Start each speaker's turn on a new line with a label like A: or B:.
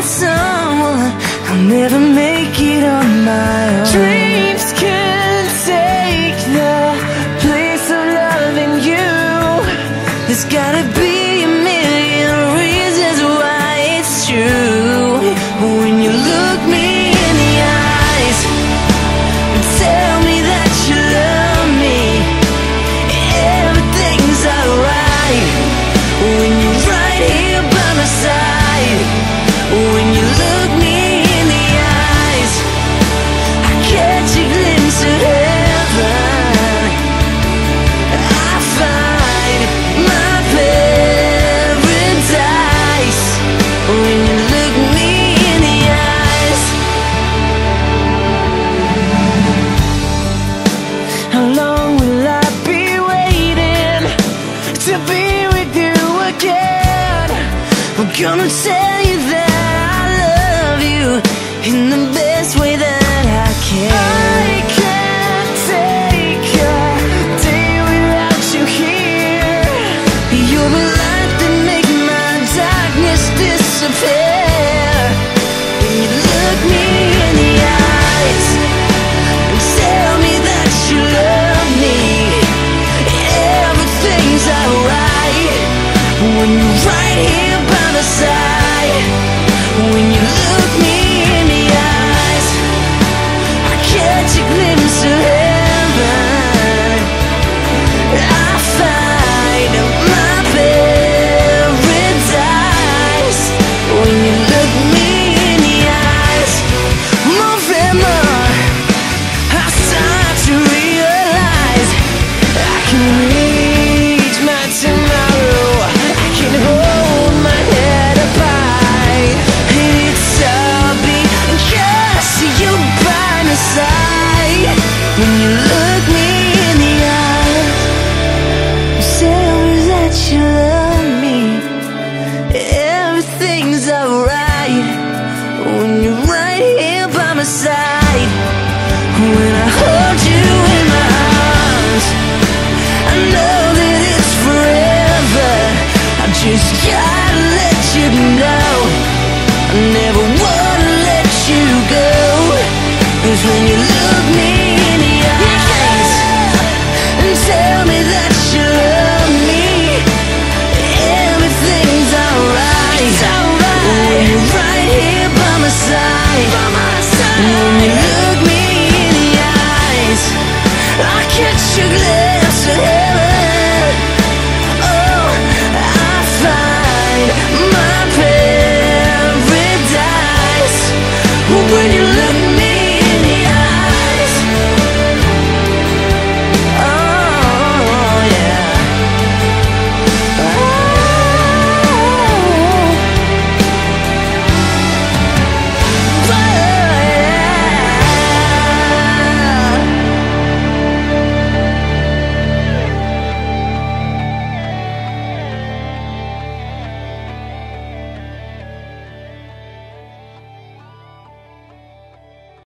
A: someone, I'll never make it on my own. Dreams can take the place of loving you. There's gotta be a million reasons why it's true. When you look me in the eyes and tell me that you love me, everything's alright. When you're right here by my side, when you look me in the eyes, I catch a glimpse of heaven. I find my paradise when you look me in the eyes. How long will I be waiting to be with you again? I'm gonna tell you that I love you in the best way that I can. I can't take a day without you here. You're the light that makes my darkness disappear. When you look me in the eyes and tell me that you love me, everything's alright. When you're right here by my side, when you look me in the eyes, I catch a glimpse of heaven. I find my paradise when you look me in the eyes. More and more, I start to realize I can reach my tomorrow. I can hold my head up high, and it's all because you're by my side. When you look me in the eyes, tell me that you love me, everything's alright. When you're right here by my side, when I hold you in my arms, I know that it's forever. I just gotta let you know I never wanna let you go. 'Cause when you